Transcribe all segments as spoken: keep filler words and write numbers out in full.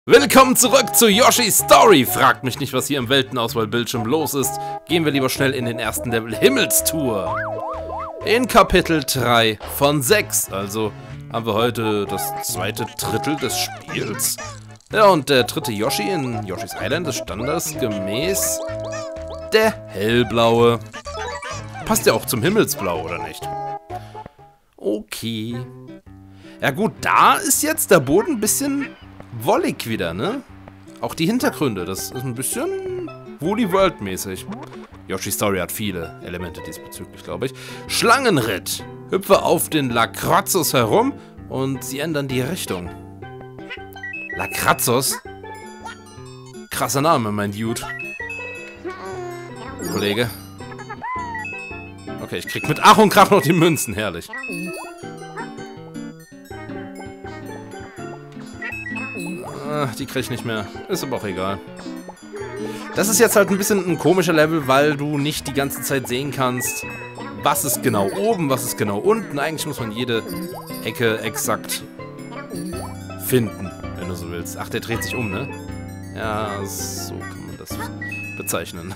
Willkommen zurück zu Yoshi's Story! Fragt mich nicht, was hier im Weltenauswahlbildschirm los ist. Gehen wir lieber schnell in den ersten Level Himmelstour. In Kapitel drei von sechs, also haben wir heute das zweite Drittel des Spiels. Ja, und der dritte Yoshi in Yoshi's Island ist standesgemäß der hellblaue. Passt ja auch zum Himmelsblau, oder nicht? Okay. Ja gut, da ist jetzt der Boden ein bisschen wollig wieder, ne? Auch die Hintergründe, das ist ein bisschen Woolly World mäßig. Yoshi's Story hat viele Elemente diesbezüglich, glaube ich. Schlangenritt. Hüpfe auf den Lakrazos herum und sie ändern die Richtung. Lakrazos? Krasser Name, mein Dude. Kollege. Okay, ich krieg mit Ach und Krach noch die Münzen, herrlich. Die krieg ich nicht mehr. Ist aber auch egal. Das ist jetzt halt ein bisschen ein komischer Level, weil du nicht die ganze Zeit sehen kannst, was ist genau oben, was ist genau unten. Eigentlich muss man jede Ecke exakt finden, wenn du so willst. Ach, der dreht sich um, ne? Ja, so kann man das bezeichnen.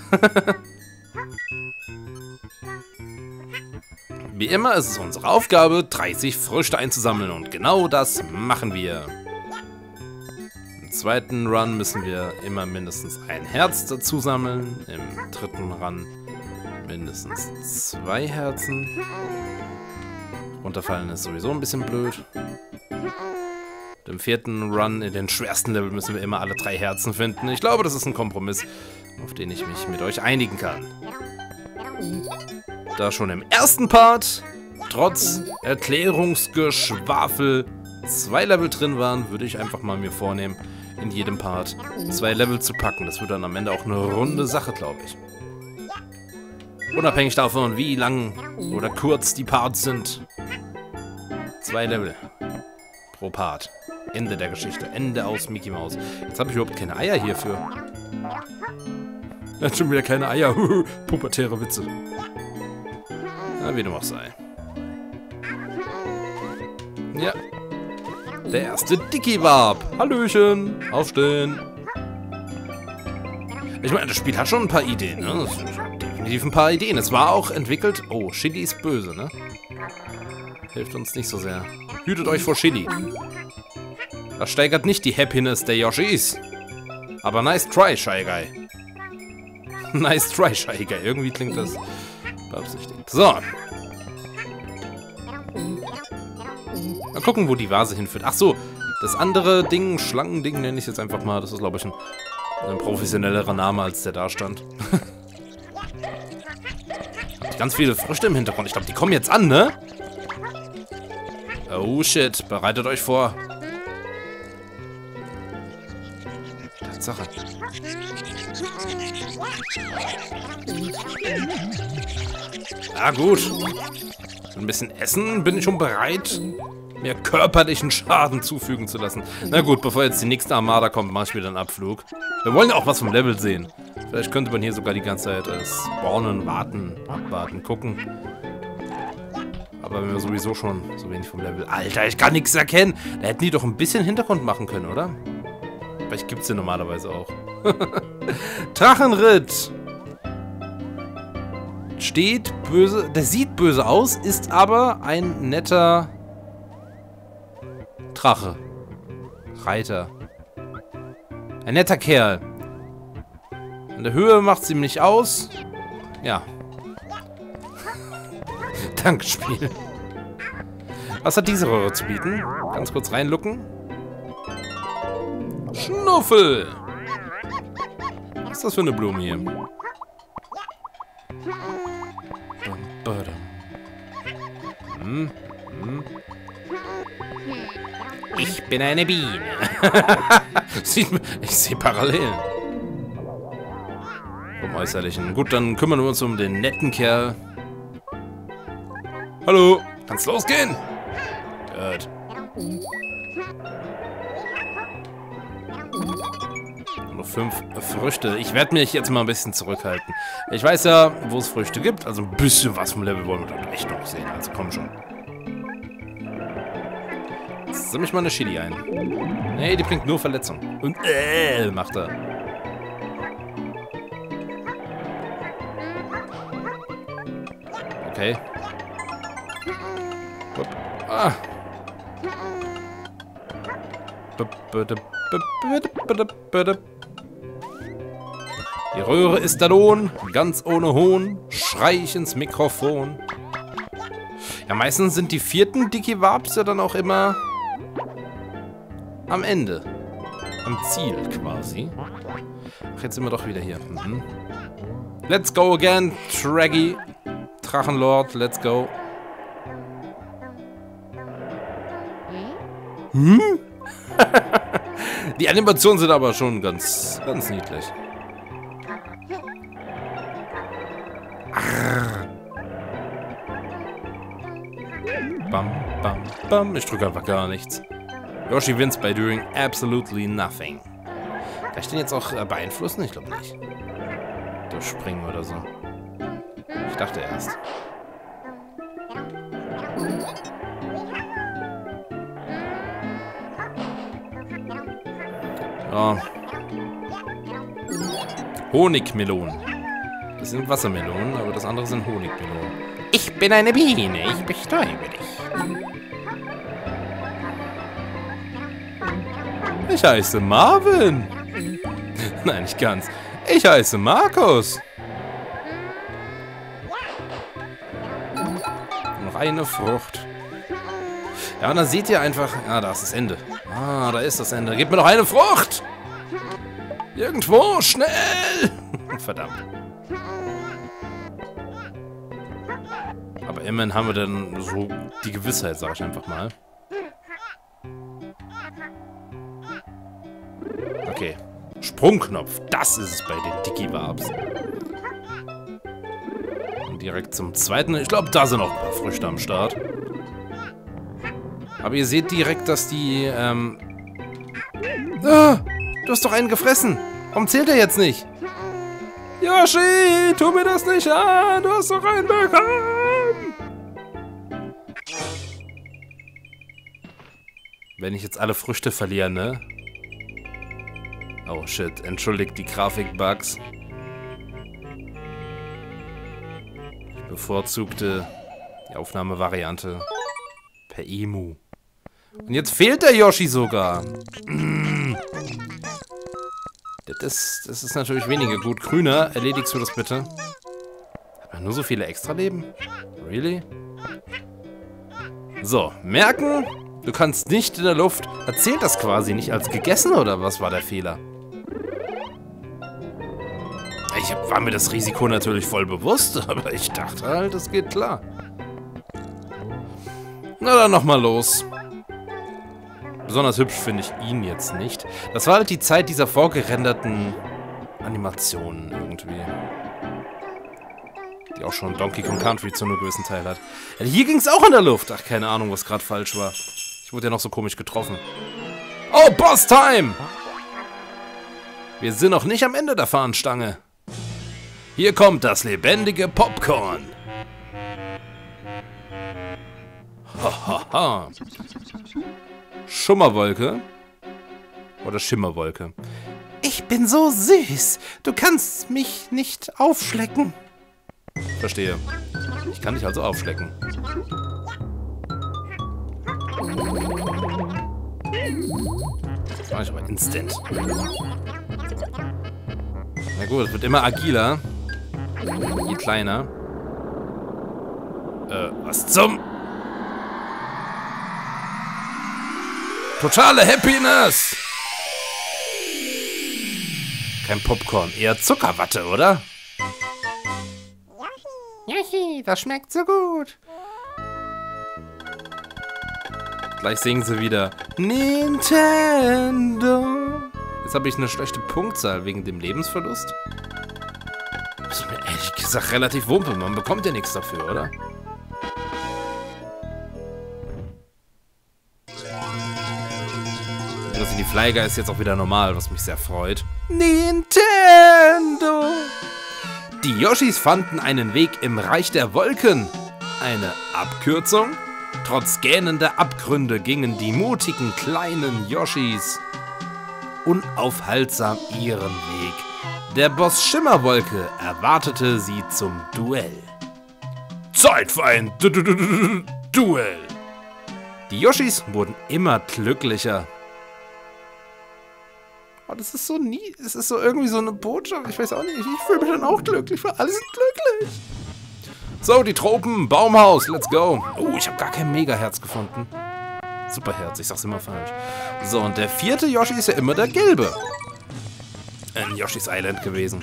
Wie immer ist es unsere Aufgabe, dreißig Früchte einzusammeln und genau das machen wir. Im zweiten Run müssen wir immer mindestens ein Herz dazu sammeln. Im dritten Run mindestens zwei Herzen. Runterfallen ist sowieso ein bisschen blöd. Im vierten Run, in den schwersten Level, müssen wir immer alle drei Herzen finden. Ich glaube, das ist ein Kompromiss, auf den ich mich mit euch einigen kann. Da schon im ersten Part, trotz Erklärungsgeschwafel, zwei Level drin waren, würde ich einfach mal mir vornehmen, in jedem Part zwei Level zu packen. Das wird dann am Ende auch eine runde Sache, glaube ich. Unabhängig davon, wie lang oder kurz die Parts sind. Zwei Level pro Part. Ende der Geschichte. Ende aus Mickey Mouse. Jetzt habe ich überhaupt keine Eier hierfür. Er hat schon wieder keine Eier. Pubertäre Witze. Na, wie dem auch sei. Ja. Der erste Dicky-Warp. Hallöchen. Aufstehen. Ich meine, das Spiel hat schon ein paar Ideen, ne? Das hat definitiv ein paar Ideen. Es war auch entwickelt... Oh, Chili ist böse, ne? Hilft uns nicht so sehr. Hütet euch vor Chili. Das steigert nicht die Happiness der Yoshis. Aber nice try, Shy Guy. Nice try, Shy Guy. Irgendwie klingt das beabsichtigt. So. Mal gucken, wo die Vase hinführt. Ach so, das andere Ding, Schlangending nenne ich es jetzt einfach mal. Das ist, glaube ich, ein, ein professionellerer Name, als der da stand. Ganz viele Früchte im Hintergrund. Ich glaube, die kommen jetzt an, ne? Oh shit, bereitet euch vor. Tatsache. Ah, gut. So ein bisschen Essen, bin ich schon bereit, mir körperlichen Schaden zufügen zu lassen. Na gut, bevor jetzt die nächste Armada kommt, mache ich wieder einen Abflug. Wir wollen ja auch was vom Level sehen. Vielleicht könnte man hier sogar die ganze Zeit äh, spawnen, warten, abwarten, gucken. Aber wenn wir sowieso schon so wenig vom Level... Alter, ich kann nichts erkennen. Da hätten die doch ein bisschen Hintergrund machen können, oder? Vielleicht gibt es den normalerweise auch. Drachenritt. Steht böse... Der sieht böse aus, ist aber ein netter... Drache. Reiter. Ein netter Kerl. In der Höhe macht es ihm nicht aus. Ja. Danke, Spiel. Was hat diese Röhre zu bieten? Ganz kurz reinlucken. Schnuffel! Was ist das für eine Blume hier? Hm, hm. Ich bin eine Biene. Ich sehe Parallelen. Vom Äußerlichen. Gut, dann kümmern wir uns um den netten Kerl. Hallo, kann's losgehen? Gut. Nur fünf Früchte. Ich werde mich jetzt mal ein bisschen zurückhalten. Ich weiß ja, wo es Früchte gibt. Also ein bisschen was vom Level wollen wir dann echt noch sehen. Also komm schon. Sammle ich mal eine Chili ein. Nee, die bringt nur Verletzung. Und äh, macht er. Okay. Hup. Ah. Die Röhre ist der Lohn, ganz ohne Hohn, schrei ich ins Mikrofon. Ja, meistens sind die vierten Digiwarps ja dann auch immer am Ende. Am Ziel quasi. Ach, jetzt sind wir doch wieder hier. Mhm. Let's go again, Traggy. Drachenlord, let's go. Hm? Die Animationen sind aber schon ganz, ganz niedlich. Arr. Bam, bam, bam. Ich drücke einfach gar nichts. Yoshi wins by doing absolutely nothing. Kann ich den jetzt auch äh, beeinflussen? Ich glaube nicht. Durchspringen oder so. Ich dachte erst. Oh. Honigmelonen. Das sind Wassermelonen, aber das andere sind Honigmelonen. Ich bin eine Biene, ich bestäube dich. Ich heiße Marvin. Nein, nicht ganz. Ich heiße Markus. Noch eine Frucht. Ja, und dann seht ihr einfach... Ah, da ist das Ende. Ah, da ist das Ende. Gebt mir noch eine Frucht! Irgendwo, schnell! Verdammt. Aber immerhin haben wir dann so die Gewissheit, sag ich einfach mal. Okay. Sprungknopf. Das ist es bei den Digiwarps. Und direkt zum zweiten. Ich glaube, da sind noch ein paar Früchte am Start. Aber ihr seht direkt, dass die, ähm... Ah, du hast doch einen gefressen. Warum zählt er jetzt nicht? Yoshi, tu mir das nicht an. Du hast doch einen bekommen. Wenn ich jetzt alle Früchte verliere, ne? Oh shit, entschuldigt die Grafikbugs. Ich bevorzugte die Aufnahmevariante per Emu. Und jetzt fehlt der Yoshi sogar. Das ist, das ist natürlich weniger gut. Grüner, erledigst du das bitte? Hat man nur so viele Extra-Leben? Really? So, merken, du kannst nicht in der Luft. Erzählt das quasi nicht als gegessen, oder was war der Fehler? Ich war mir das Risiko natürlich voll bewusst, aber ich dachte halt, es geht klar. Na dann nochmal los. Besonders hübsch finde ich ihn jetzt nicht. Das war halt die Zeit dieser vorgerenderten Animationen irgendwie. Die auch schon Donkey Kong Country zu einem gewissen Teil hat. Ja, hier ging es auch in der Luft. Ach, keine Ahnung, was gerade falsch war. Ich wurde ja noch so komisch getroffen. Oh, Boss Time! Wir sind noch nicht am Ende der Fahnenstange. Hier kommt das lebendige Popcorn. Hahaha. Schummerwolke oder Schimmerwolke. Ich bin so süß. Du kannst mich nicht aufschlecken. Verstehe. Ich kann dich also aufschlecken. Das mache ich aber instant. Na gut, es wird immer agiler. Je kleiner. Äh, was zum... Totale Happiness! Kein Popcorn, eher Zuckerwatte, oder? Yoshi, das schmeckt so gut. Gleich singen sie wieder Nintendo. Jetzt habe ich eine schlechte Punktzahl wegen dem Lebensverlust. Das ist mir ehrlich gesagt relativ wumpe. Man bekommt ja nichts dafür, oder? Also die Flyger ist jetzt auch wieder normal, was mich sehr freut. Nintendo! Die Yoshis fanden einen Weg im Reich der Wolken. Eine Abkürzung? Trotz gähnender Abgründe gingen die mutigen kleinen Yoshis unaufhaltsam ihren Weg. Der Boss Schimmerwolke erwartete sie zum Duell. Zeit für ein Du- Du- Du- Du- Duell! Die Yoshis wurden immer glücklicher. Oh, das ist so nie, das ist so irgendwie so eine Botschaft. Ich weiß auch nicht, ich fühle mich dann auch glücklich, weil alle sind glücklich. So, die Tropen, Baumhaus, let's go. Oh, ich habe gar kein Megaherz gefunden. Superherz, ich sag's immer falsch. So, und der vierte Yoshi ist ja immer der gelbe. In Yoshi's Island gewesen.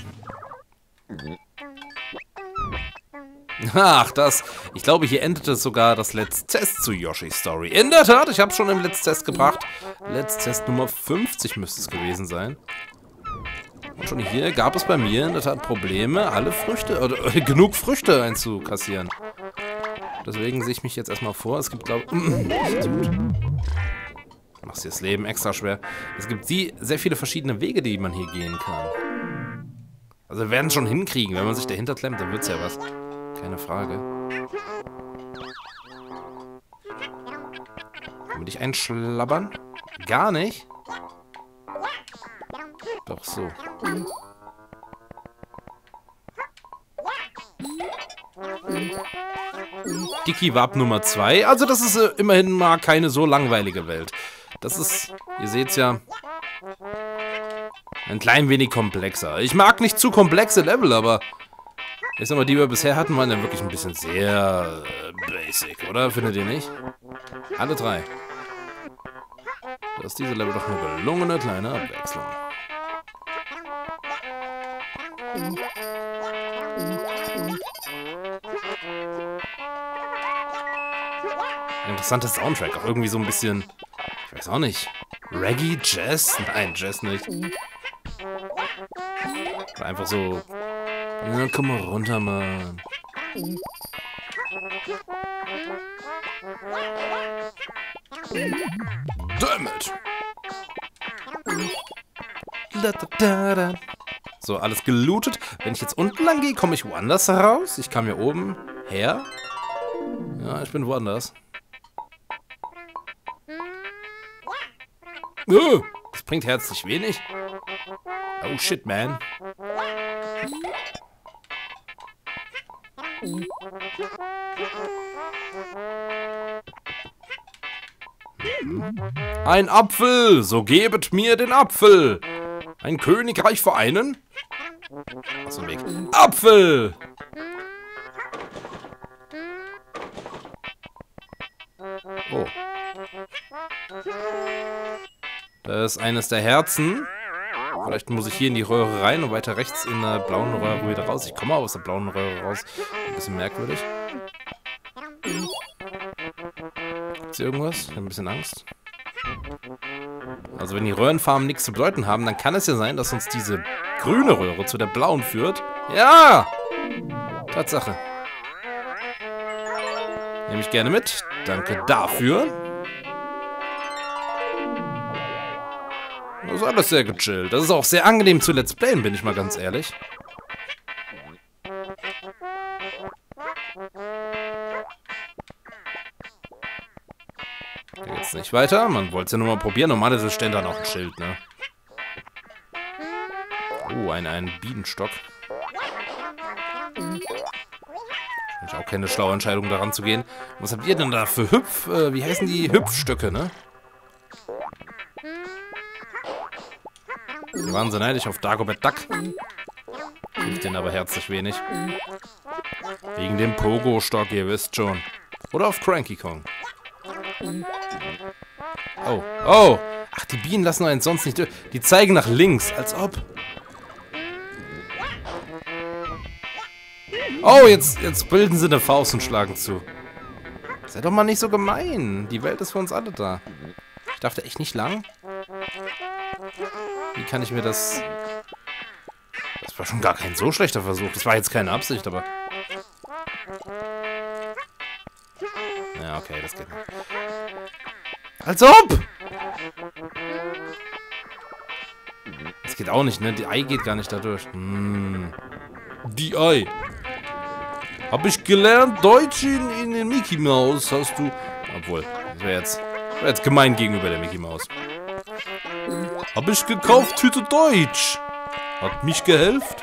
Ach, das. Ich glaube, hier endete sogar das Let's Test zu Yoshi's Story. In der Tat, ich habe es schon im Let's Test gebracht. Let's Test Nummer fünfzig müsste es gewesen sein. Und schon hier gab es bei mir in der Tat Probleme, alle Früchte, oder äh, genug Früchte einzukassieren. Deswegen sehe ich mich jetzt erstmal vor. Es gibt, glaube ich, machst dir das Leben extra schwer. Es gibt die, sehr viele verschiedene Wege, die man hier gehen kann. Also wir werden es schon hinkriegen. Wenn man sich dahinter klemmt, dann wird es ja was. Keine Frage. Kann man dich einschlabbern? Gar nicht? Doch so. Dicky Warp Nummer zwei. Also das ist äh, immerhin mal keine so langweilige Welt. Das ist, ihr seht's ja, ein klein wenig komplexer. Ich mag nicht zu komplexe Level, aber ich sag mal, die wir bisher hatten, waren ja wirklich ein bisschen sehr äh, basic, oder? Findet ihr nicht? Alle drei. Da ist diese Level doch eine gelungene kleine Abwechslung. Ein interessanter Soundtrack, auch irgendwie so ein bisschen, ich weiß auch nicht, Reggae, Jazz? Nein, Jazz nicht. Oder einfach so, ja, komm mal runter, Mann. Dammit! So, alles gelootet. Wenn ich jetzt unten lang gehe, komme ich woanders raus. Ich kam hier oben her. Ja, ich bin woanders. Oh, das bringt herzlich wenig. Oh shit, man. Ein Apfel, so gebet mir den Apfel. Ein Königreich vereinen? Achso, Weg. Apfel! Oh. Das ist eines der Herzen. Vielleicht muss ich hier in die Röhre rein und weiter rechts in der blauen Röhre wieder raus. Ich komme aus der blauen Röhre raus. Ein bisschen merkwürdig. Gibt's hier irgendwas? Ich habe ein bisschen Angst. Also wenn die Röhrenfarben nichts zu bedeuten haben, dann kann es ja sein, dass uns diese grüne Röhre zu der blauen führt. Ja! Tatsache. Nehme ich gerne mit. Danke dafür. Das ist alles sehr gechillt. Das ist auch sehr angenehm zu Let's Playen, bin ich mal ganz ehrlich. Da geht's nicht weiter. Man wollte es ja nur mal probieren. Normalerweise stehen dann auch ein Schild, ne? Oh, ein, ein Bienenstock. Ist auch keine schlaue Entscheidung, daran zu gehen. Was habt ihr denn da für Hüpf... Äh, wie heißen die? Hüpfstöcke, ne? Wir waren so neidisch auf Dagobert Duck. Hilft denen aber herzlich wenig. Wegen dem Pogo-Stock, ihr wisst schon. Oder auf Cranky Kong. Oh, oh! Ach, die Bienen lassen einen sonst nicht durch. Die zeigen nach links, als ob. Oh, jetzt, jetzt bilden sie eine Faust und schlagen zu. Sei doch mal nicht so gemein. Die Welt ist für uns alle da. Ich dachte echt nicht lang. Wie kann ich mir das... Das war schon gar kein so schlechter Versuch. Das war jetzt keine Absicht, aber... Ja, okay, das geht nicht. Als ob! Das geht auch nicht, ne? Die Ei geht gar nicht dadurch. Hm. Die Ei. Hab ich gelernt, Deutsch in, in den Mickey Mouse, hast du... Obwohl, das wäre jetzt, wär jetzt gemein gegenüber der Mickey Mouse. Hab ich gekauft, Tüte Deutsch. Hat mich gehelft.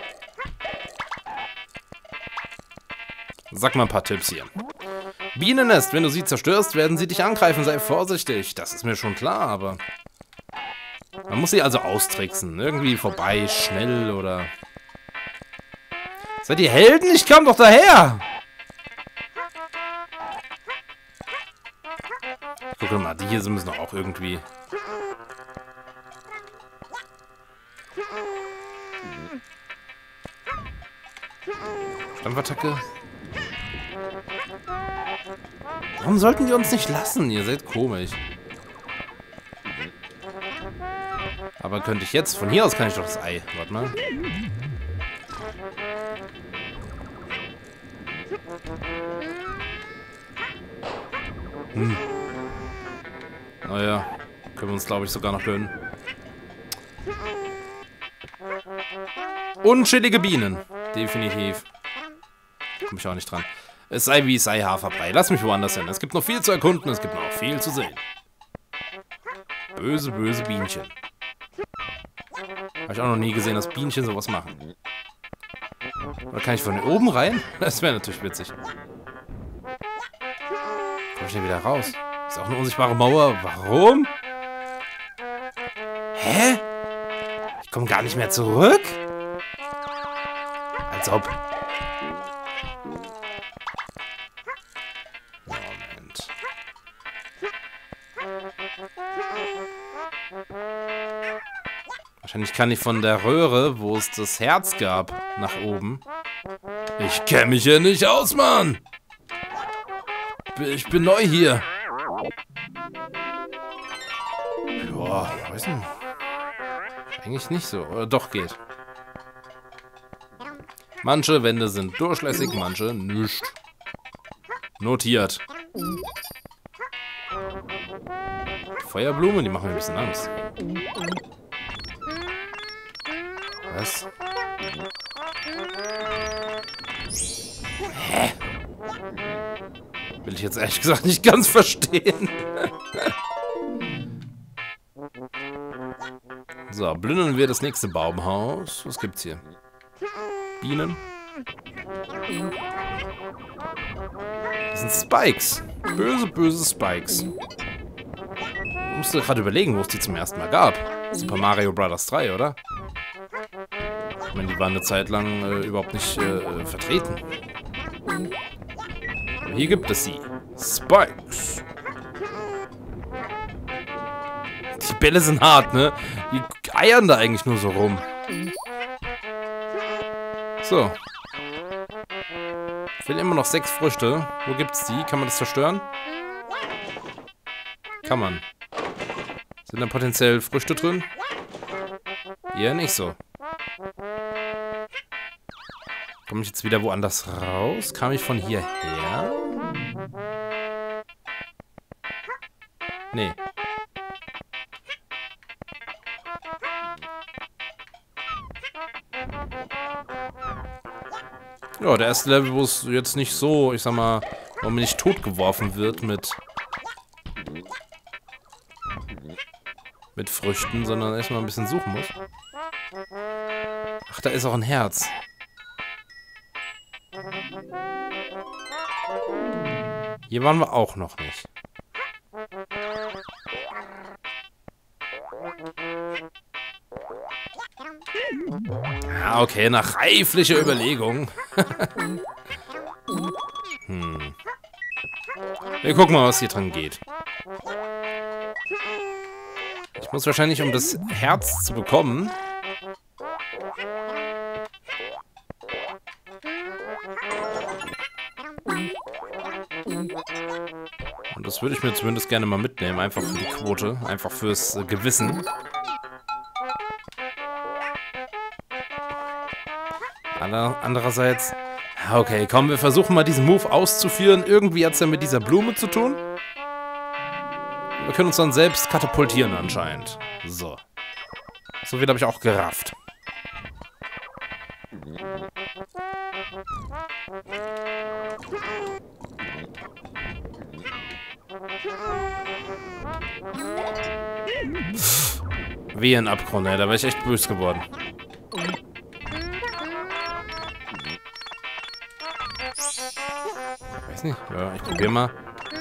Sag mal ein paar Tipps hier. Bienennest, wenn du sie zerstörst, werden sie dich angreifen. Sei vorsichtig. Das ist mir schon klar, aber... Man muss sie also austricksen. Irgendwie vorbei, schnell oder... Seid ihr Helden? Ich kam doch daher! Guck mal, die hier müssen doch auch irgendwie... Stampfattacke. Warum sollten die uns nicht lassen? Ihr seid komisch. Aber könnte ich jetzt... Von hier aus kann ich doch das Ei. Warte mal. Hm. Naja. Können wir uns, glaube ich, sogar noch gönnen. Unschillige Bienen. Definitiv. Komme ich auch nicht dran. Es sei wie es sei, Haferbrei. Lass mich woanders hin. Es gibt noch viel zu erkunden, es gibt noch viel zu sehen. Böse, böse Bienchen. Habe ich auch noch nie gesehen, dass Bienchen sowas machen. Oder kann ich von oben rein? Das wäre natürlich witzig. Komme ich denn wieder raus? Ist auch eine unsichtbare Mauer. Warum? Hä? Ich komme gar nicht mehr zurück? Als ob... Moment. Wahrscheinlich kann ich von der Röhre, wo es das Herz gab, nach oben. Ich kenne mich hier nicht aus, Mann! Ich bin neu hier. Boah, weiß nicht. Eigentlich nicht so. Oder doch geht. Manche Wände sind durchlässig, manche nicht. Notiert. Feuerblumen, die machen mir ein bisschen Angst. Was? Hä? Will ich jetzt ehrlich gesagt nicht ganz verstehen. So, plündern wir das nächste Baumhaus. Was gibt's hier? Bienen. Das sind Spikes. Böse, böse Spikes. Ich musste gerade überlegen, wo es die zum ersten Mal gab. Super Mario Bros. drei, oder? Ich meine, die waren eine Zeit lang äh, überhaupt nicht äh, vertreten. Aber hier gibt es sie. Spikes. Die Bälle sind hart, ne? Die eiern da eigentlich nur so rum. So. Ich will immer noch sechs Früchte. Wo gibt's die? Kann man das zerstören? Kann man. Sind da potenziell Früchte drin? Eher nicht so. Komme ich jetzt wieder woanders raus? Kam ich von hierher? Nee. Ja, der erste Level, wo es jetzt nicht so, ich sag mal, wo man nicht totgeworfen wird mit mit Früchten, sondern erstmal ein bisschen suchen muss. Ach, da ist auch ein Herz. Hier waren wir auch noch nicht. Ja, okay, nach reiflicher Überlegung. hm. Wir gucken mal, was hier drin geht. Ich muss wahrscheinlich, um das Herz zu bekommen... Und das würde ich mir zumindest gerne mal mitnehmen, einfach für die Quote, einfach fürs äh, Gewissen. Andererseits... Okay, komm, wir versuchen mal diesen Move auszuführen. Irgendwie hat es ja mit dieser Blume zu tun. Wir können uns dann selbst katapultieren anscheinend. So. So viel habe ich auch gerafft. Wie ein Abgrund, ey. Da wäre ich echt böse geworden. Weiß nicht. Ja, ich probiere mal.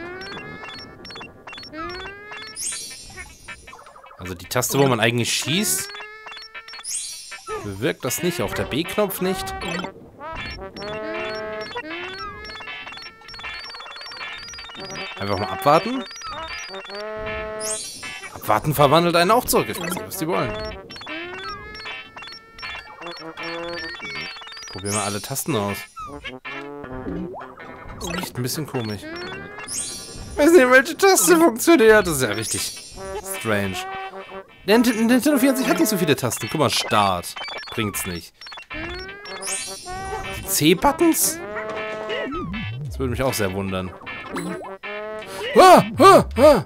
Also die Taste, wo man eigentlich schießt, bewirkt das nicht. Auch der B-Knopf nicht. Einfach mal abwarten. Abwarten verwandelt einen auch zurück. Ich weiß nicht, was die wollen. Probieren wir alle Tasten aus. Das ist echt ein bisschen komisch. Ich weiß nicht, welche Taste funktioniert. Das ist ja richtig strange. Der Nintendo vierundzwanzig hat nicht so viele Tasten. Guck mal, Start. Bringt's nicht. Die C-Buttons? Das würde mich auch sehr wundern. Ah, ah, ah.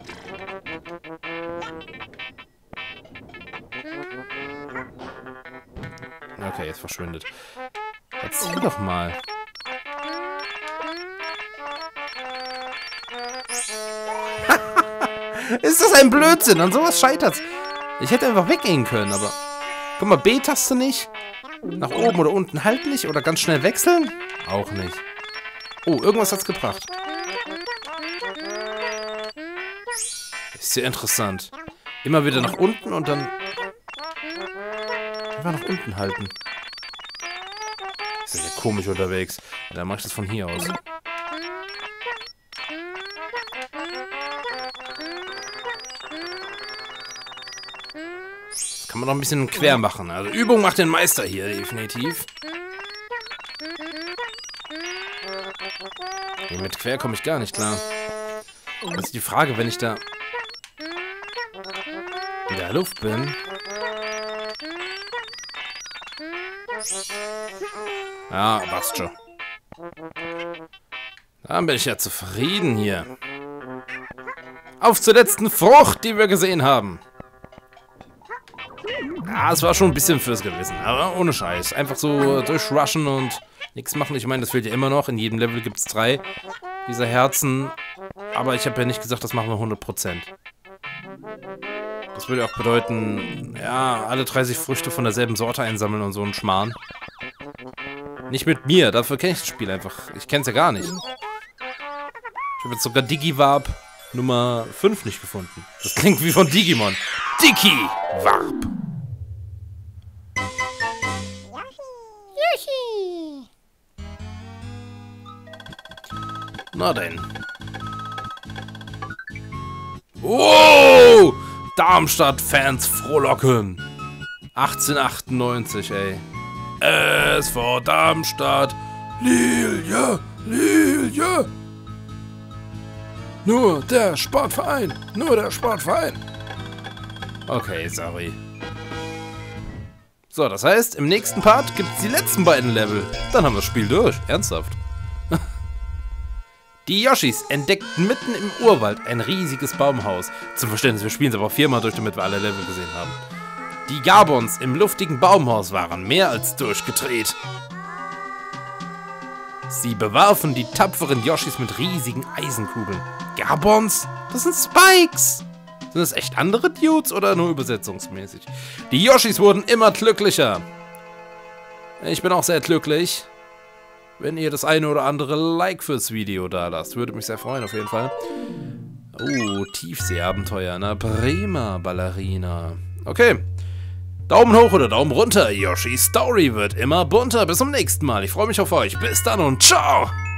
Okay, jetzt verschwindet. Erzähl doch mal. Ist das ein Blödsinn? An sowas scheitert's. Ich hätte einfach weggehen können, aber... Guck mal, B-Taste nicht. Nach oben oder unten halt nicht. Oder ganz schnell wechseln? Auch nicht. Oh, irgendwas hat's gebracht. Ist sehr interessant. Immer wieder nach unten und dann... Einfach nach unten halten. Ist ja sehr komisch unterwegs. Dann mache ich das von hier aus. Das kann man noch ein bisschen quer machen. Also Übung macht den Meister hier, definitiv. Hier mit quer komme ich gar nicht klar. Das ist die Frage, wenn ich da in der Luft bin. Ja, passt schon. Dann bin ich ja zufrieden hier. Auf zur letzten Frucht, die wir gesehen haben. Ja, es war schon ein bisschen fürs Gewissen, aber ohne Scheiß. Einfach so durchrushen und nichts machen. Ich meine, das fehlt ja immer noch. In jedem Level gibt es drei dieser Herzen. Aber ich habe ja nicht gesagt, das machen wir hundert Prozent. Das würde auch bedeuten, ja, alle dreißig Früchte von derselben Sorte einsammeln und so einen Schmarrn. Nicht mit mir, dafür kenne ich das Spiel einfach. Ich kenne es ja gar nicht. Ich habe jetzt sogar Digiwarp Nummer fünf nicht gefunden. Das klingt wie von Digimon. Digiwarp. Yoshi. Na denn. Oh! Darmstadt-Fans frohlocken. achtzehnhundertachtundneunzig, ey. S V Darmstadt. Lilie, Lilie. Nur der Sportverein. Nur der Sportverein. Okay, sorry. So, das heißt, im nächsten Part gibt es die letzten beiden Level. Dann haben wir das Spiel durch. Ernsthaft. Die Yoshis entdeckten mitten im Urwald ein riesiges Baumhaus. Zum Verständnis, wir spielen es aber viermal durch, damit wir alle Level gesehen haben. Die Gabons im luftigen Baumhaus waren mehr als durchgedreht. Sie bewarfen die tapferen Yoshis mit riesigen Eisenkugeln. Gabons? Das sind Spikes! Sind das echt andere Dudes oder nur übersetzungsmäßig? Die Yoshis wurden immer glücklicher. Ich bin auch sehr glücklich. Wenn ihr das eine oder andere Like fürs Video da lasst. Würde mich sehr freuen, auf jeden Fall. Oh, Tiefseeabenteuer. Na, prima, Ballerina. Okay. Daumen hoch oder Daumen runter. Yoshi's Story wird immer bunter. Bis zum nächsten Mal. Ich freue mich auf euch. Bis dann und ciao.